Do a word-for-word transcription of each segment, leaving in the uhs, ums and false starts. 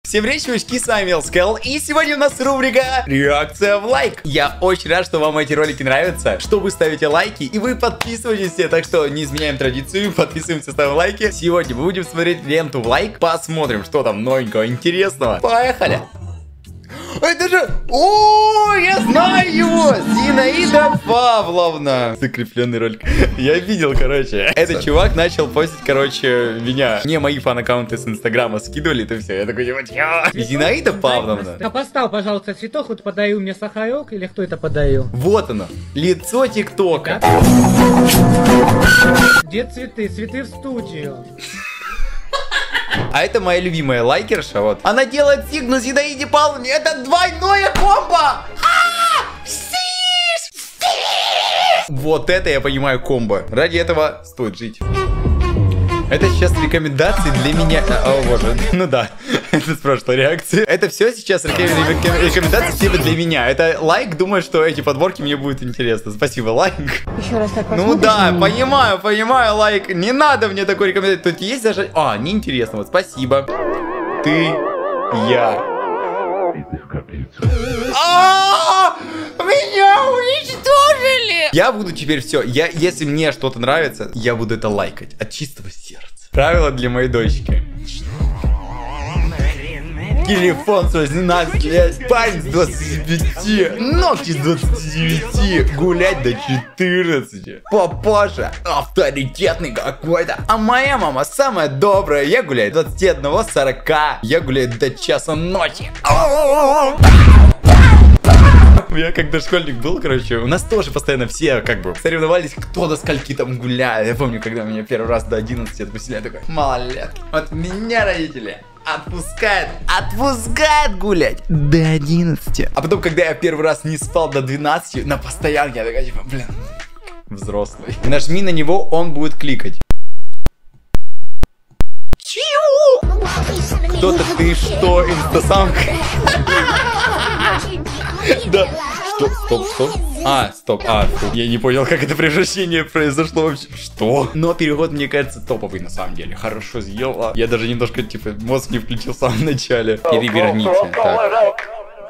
Всем привет, чувачки, с вами Элскел, и сегодня у нас рубрика «Реакция в лайк». Я очень рад, что вам эти ролики нравятся, что вы ставите лайки и вы подписываетесь все, так что не изменяем традицию, подписываемся, ставим лайки. Сегодня мы будем смотреть ленту в лайк, посмотрим, что там новенького, интересного. Поехали! Это же... О, я знаю его! Зинаида Павловна. Закрепленный ролик. Я видел, короче. Этот чувак начал постить, короче, меня. Мне мои фан-аккаунты с Инстаграма скидывали, это все. Я такой, типа, Зинаида Павловна. А поставь, пожалуйста, цветок, вот подаю мне сахарок, или кто это подаю? Вот оно. Лицо ТикТока. Где цветы? Цветы в студию. А это моя любимая лайкерша, вот. Она делает сигну Зинаиде Павловне. Это двойное комбо! Вот это я понимаю комбо. Ради этого стоит жить. Это сейчас рекомендации для меня. О боже, ну да, это с прошлой реакции. Это все сейчас рекомендации типа для меня. Это лайк, думаю, что эти подборки мне будут интересны. Спасибо, лайк. Еще раз так Ну да, понимаю, понимаю, лайк. Не надо мне такой рекомендации. Тут есть даже... А, неинтересно, вот спасибо. Ты, я. А, меня уничтожили! Я буду теперь все. Я, если мне что-то нравится, я буду это лайкать от чистого сердца. Правило для моей дочки. Телефон с восемнадцати лет, парень с двадцати пяти, ногти с двадцати девяти, гулять до четырнадцати. Папаша авторитетный какой-то. А моя мама самая добрая. Я гуляю с двадцати одного сорока. Я гуляю до часа ночи. Я когда школьник был, короче, у нас тоже постоянно все как бы соревновались, кто до скольки там гуляет. Я помню, когда меня первый раз до одиннадцати отпустили, я такой, малолетки. Вот меня родители отпускают, отпускают гулять до одиннадцати. А потом, когда я первый раз не спал до двенадцати, на постоянке, я такая, типа, блин, взрослый. Нажми на него, он будет кликать. Чего? Кто-то ты что, инстасамка? Да. Стоп, стоп, стоп. А, стоп, а, фу. Я не понял, как это превращение произошло вообще. Что? Но переход, мне кажется, топовый на самом деле. Хорошо сделала. Я даже немножко, типа, мозг не включил в самом начале. Переверните. Так.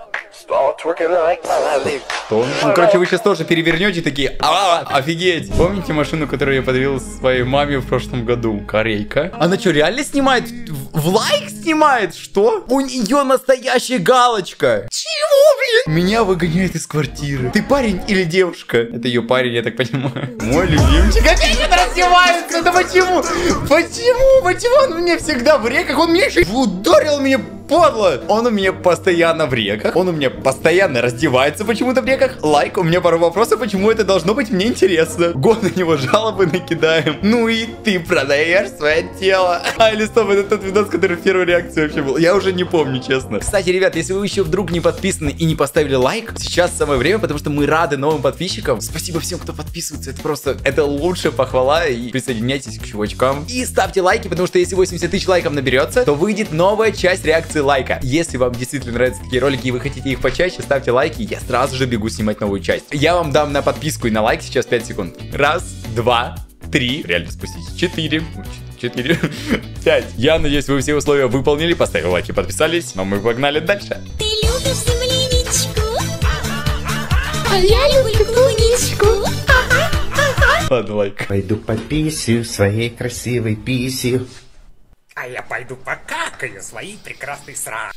Что? Ну, короче, вы сейчас тоже перевернете такие, а, офигеть. Помните машину, которую я подарил своей маме в прошлом году? Корейка. Она что, реально снимает? В, в лайк снимает? Что? У нее настоящая галочка. Чего, блин? Меня выгоняют из квартиры. Ты парень или девушка? Это ее парень, я так понимаю. Мой любимчик. Опять это раздевается. Да почему? Почему? Почему он мне всегда в реках? Он мне еще ударил меня. Подло! Он у меня постоянно в реках. Он у меня постоянно раздевается почему-то в реках. Лайк, у меня пару вопросов, почему это должно быть, мне интересно. Год на него жалобы накидаем. Ну и ты продаешь свое тело. А, или стоп, это тот видос, который в первой реакции вообще был. Я уже не помню, честно. Кстати, ребят, если вы еще вдруг не подписаны и не поставили лайк, сейчас самое время, потому что мы рады новым подписчикам. Спасибо всем, кто подписывается. Это просто, это лучшая похвала. И присоединяйтесь к чувачкам. И ставьте лайки, потому что если восемьдесят тысяч лайков наберется, то выйдет новая часть реакции лайка. Если вам действительно нравятся такие ролики и вы хотите их почаще, ставьте лайки, я сразу же бегу снимать новую часть. Я вам дам на подписку и на лайк сейчас пять секунд. Раз, два, три, реально спустись, четыре, четыре, пять. Я надеюсь, вы все условия выполнили, поставили лайки, подписались, но мы погнали дальше. Ты любишь земляничку, а я люблю клубничку. Ладно, лайк. Пойду пописью своей красивой писью. А я пойду покакаю своей прекрасной сра.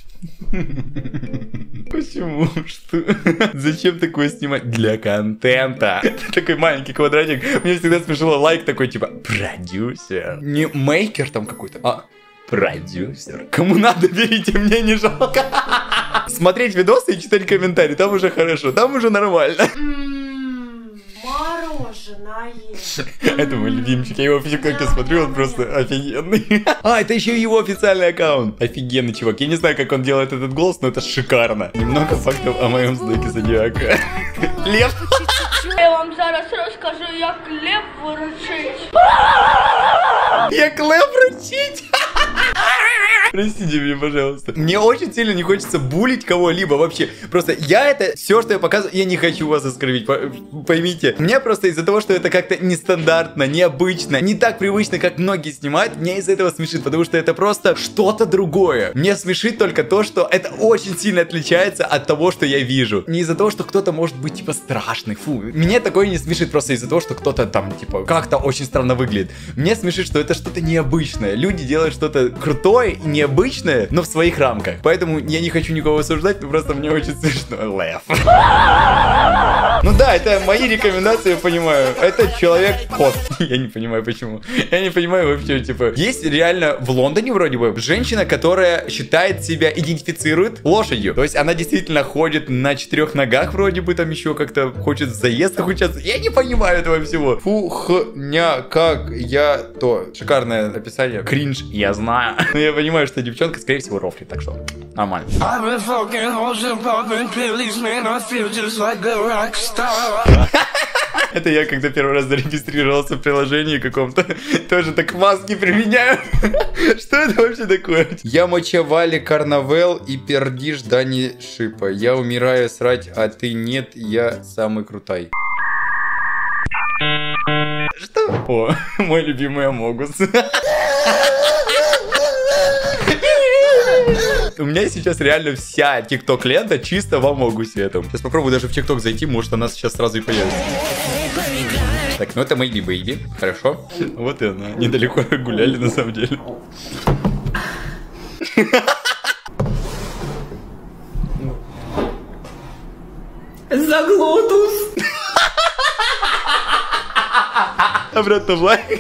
Почему? Что? Зачем такое снимать? Для контента. Такой маленький квадратик. Мне всегда смешило лайк такой, типа, продюсер. Не мейкер там какой-то, а продюсер. Кому надо, берите, мне не жалко. Смотреть видосы и читать комментарии, там уже хорошо, там уже нормально. Мороженое. Это мой любимчик, я его в ТикТоке смотрю, он просто офигенный. А, это еще и его официальный аккаунт. Офигенный чувак, я не знаю, как он делает этот голос, но это шикарно. Немного фактов о моем знаке зодиака. Лев. Я вам зараз расскажу, як лев вручить. Як лев вручить? Простите меня, пожалуйста. Мне очень сильно не хочется булить кого-либо вообще. Просто я это, все, что я показываю, я не хочу вас оскорбить, поймите. Мне просто из-за того, что это как-то нестандартно, необычно, не так привычно, как многие снимают, мне из-за этого смешит, потому что это просто что-то другое. Мне смешит только то, что это очень сильно отличается от того, что я вижу. Не из-за того, что кто-то может быть, типа, страшный, фу. Мне такое не смешит просто из-за того, что кто-то там, типа, как-то очень странно выглядит. Мне смешит, что это что-то необычное. Люди делают что-то крутое и необычное, но в своих рамках. Поэтому я не хочу никого осуждать, но просто мне очень смешно. Лев. Ну да, это мои рекомендации, я понимаю. Это человек-кот. Я не понимаю, почему. Я не понимаю вообще, типа... Есть реально в Лондоне вроде бы женщина, которая считает себя, идентифицирует лошадью. То есть она действительно ходит на четырех ногах вроде бы, там еще как-то хочет в заездах участвовать. Я не понимаю этого всего. Фухня, как я то. Шикарное описание. Кринж, я знаю. Но я понимаю, что девчонка, скорее всего, рофлит, так что нормально. Это я, когда первый раз зарегистрировался в приложении каком-то, тоже так маски применяю. Что это вообще такое? Я мочевали карнавел и пердишь Дани Шипа. Я умираю срать, а ты нет, я самый крутой. Что? О, мой любимый Амогус. У меня сейчас реально вся тикток лента чисто в Амогусе этом. Сейчас попробую даже в тикток зайти, может она сейчас сразу и появится. Так, ну это Maybe Baby, хорошо. Вот и она, недалеко гуляли на самом деле. Заглотус. Обратно в лайк.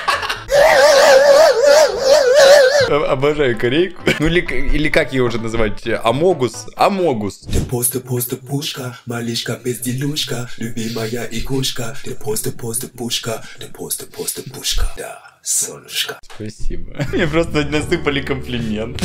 Обожаю корейку. Ну или, или как ее уже называть? Амогус. Амогус. Ты просто просто пушка, малышка безделушка, любимая игрушка. Ты просто просто пушка, ты просто просто пушка. Да, солнышко. Спасибо. Мне просто насыпали комплимент.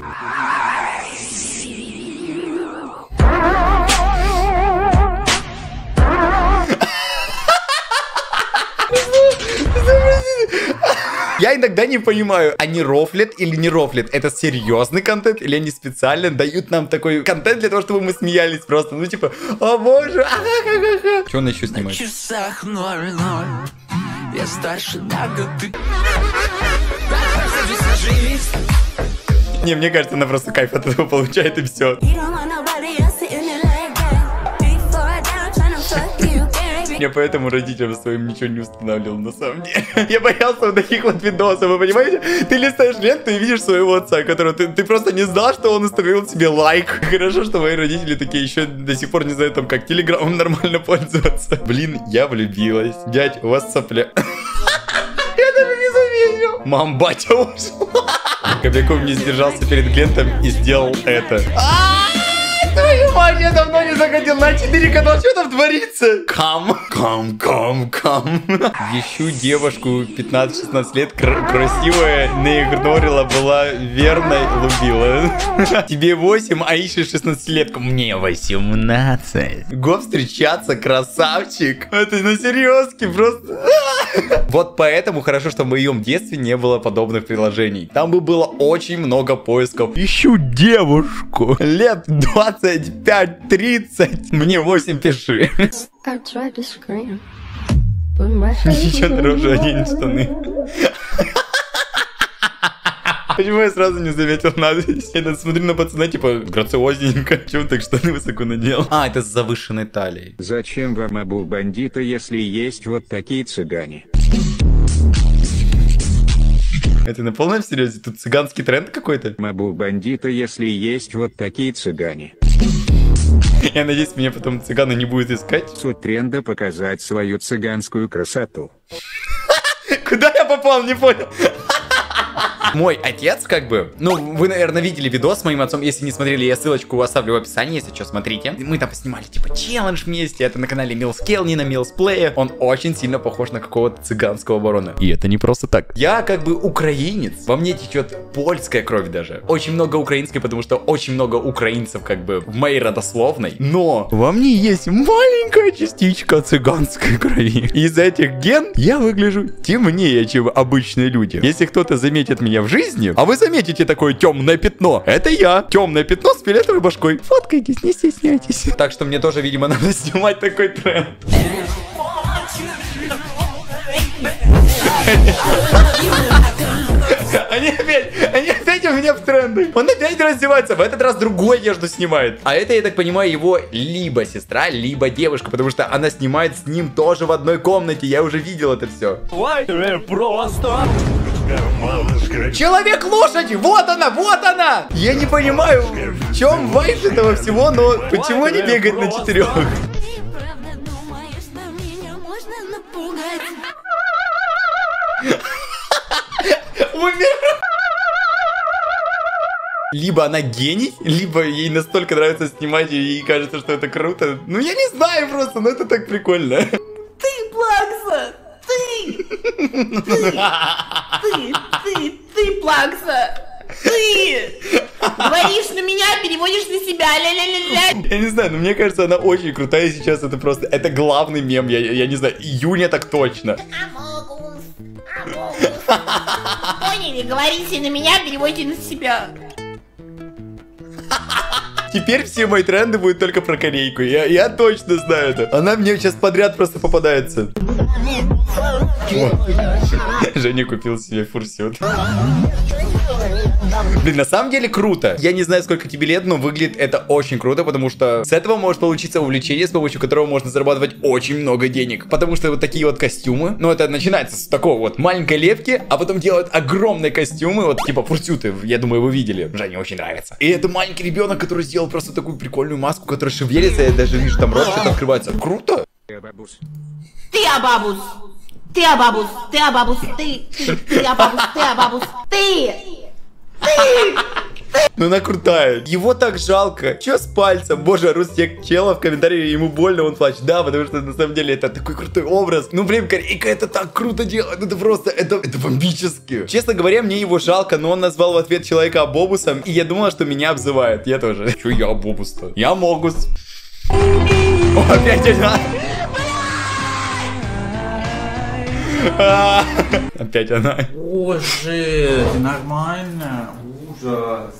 Я иногда не понимаю, они рофлят или не рофлят. Это серьезный контент или они специально дают нам такой контент для того, чтобы мы смеялись просто. Ну типа, о боже, а-ха-ха-ха. Что он еще снимает? В часах ноль ноль. Я старше на год. Не, мне кажется, она просто кайф от этого получает и все. Я поэтому родителям своим ничего не устанавливал на самом деле. Я боялся вот таких вот видосов, вы понимаете? Ты листаешь ленту и видишь своего отца, которого ты, ты просто не знал, что он установил себе лайк. Хорошо, что мои родители такие еще до сих пор не знают, там, как телеграммом нормально пользоваться. Блин, я влюбилась. Дядь, у вас сопля. Я даже не заметил. Мам, батя ушел. Кобяков не сдержался перед Глентом и сделал это. Твою мать, я давно не заходил на четыре канал, что там творится? Кам, кам, кам, кам. Ищу девушку пятнадцать-шестнадцать лет, кр красивая, наигнорила, была верной, любила. Тебе восемь, а ищешь шестнадцатилетку. Мне восемнадцать. Го встречаться, красавчик. Это на серьезке просто. Вот поэтому хорошо, что в моем детстве не было подобных приложений. Там бы было очень много поисков. Ищу девушку лет двадцать пять тридцать. Мне восемь пиши. Ничего дороже, одень штаны. Почему я сразу не заметил надпись? Я смотрю на пацана, типа, грациозненько. Чего так штаны высоко надел? А, это с завышенной талией. Зачем вам обул бандита, если есть вот такие цыгане? Это на полном серьезе? Тут цыганский тренд какой-то? Мобул бандита, если есть вот такие цыгане. Я надеюсь, меня потом цыганы не будут искать. Суть тренда — показать свою цыганскую красоту. Куда я попал, не понял. Мой отец, как бы, ну, вы, наверное, видели видос с моим отцом. Если не смотрели, я ссылочку оставлю в описании, если что, смотрите. Мы там поснимали, типа, челлендж вместе. Это на канале Милскел, не на Милсплее. Он очень сильно похож на какого-то цыганского барона. И это не просто так. Я, как бы, украинец. Во мне течет польская кровь даже. Очень много украинской, потому что очень много украинцев, как бы, в моей родословной. Но во мне есть маленькая частичка цыганской крови. Из-за этих ген я выгляжу темнее, чем обычные люди. Если кто-то заметит заметят меня в жизни, а вы заметите такое темное пятно, это я. Темное пятно с фиолетовой башкой. Фоткайтесь, не стесняйтесь. Так что мне тоже, видимо, надо снимать такой тренд. Они опять, они опять у меня в трендах. Он опять раздевается, в этот раз другую одежду снимает. А это, я так понимаю, его либо сестра, либо девушка, потому что она снимает с ним тоже в одной комнате. Я уже видел это все. Просто... Человек-лошадь! Вот она, вот она! Я не понимаю, в чем вайп этого всего, но почему они бегают на четырех? Либо она гений, либо ей настолько нравится снимать, и ей кажется, что это круто. Ну, я не знаю просто, но это так прикольно. Ты, Плакса! Ты! Ты! Ты! Ты! Ты, Плакса! Ты! Говоришь на меня, переводишь на себя, ля-ля-ля-ля. Я не знаю, но мне кажется, она очень крутая сейчас. Это просто, это главный мем, я, я не знаю, июня так точно. Поняли, говорите на меня, переводите на себя. Теперь все мои тренды будут только про корейку. Я, я точно знаю это. Она мне сейчас подряд просто попадается. Женя купил себе фурсет. Блин, на самом деле круто. Я не знаю, сколько тебе лет, но выглядит это очень круто, потому что с этого может получиться увлечение, с помощью которого можно зарабатывать очень много денег. Потому что вот такие вот костюмы, ну это начинается с такого вот маленькой лепки, а потом делают огромные костюмы, вот типа фурсюты, я думаю, вы видели. Жене очень нравится. И это маленький ребенок, который сделал просто такую прикольную маску, которая шевелится, я даже вижу, там рот что-то открывается. Круто. Ты абабус. Ты абабус. Ты абабус. Ты абабус. Ты. Ты. Ты абабус. Ты абабус. Ты. Ты. Ну она крутая. Его так жалко. Че с пальцем? Боже, Рустек чела в комментарии, ему больно, он плачет. Да, потому что на самом деле это такой крутой образ. Ну блин, корейка это так круто делает. Это просто, это, это бомбически. Честно говоря, мне его жалко, но он назвал в ответ человека Абобусом. И я думала, что меня обзывает. Я тоже. Че я Абобус-то? Я Могус. О, опять она. Опять она. Боже, нормально. Ужас.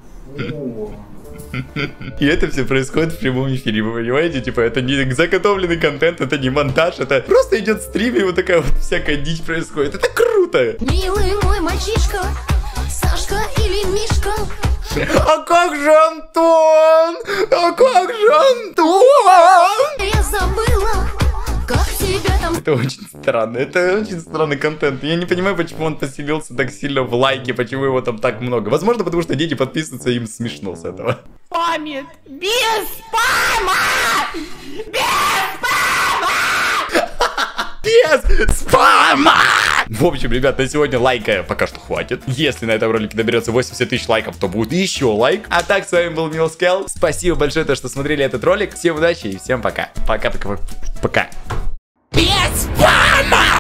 И это все происходит в прямом эфире, вы понимаете? Типа, это не заготовленный контент, это не монтаж, это просто идет стрим, и вот такая вот всякая дичь происходит. Это круто! Милый мой мальчишка, Сашка или Мишка? А как же Антон? А как же Антон? Я забыла, как тебя там... Это очень странно, это очень странный контент. Я не понимаю, почему он поселился так сильно в лайке, почему его там так много. Возможно, потому что дети подписываются, им смешно с этого. Память без спама! Без спама! Без спама! В общем, ребят, на сегодня лайка пока что хватит. Если на этом ролике наберется восемьдесят тысяч лайков, то будет еще лайк. А так, с вами был Милскел. Спасибо большое, то, что смотрели этот ролик. Всем удачи и всем пока. Пока-пока. Пока.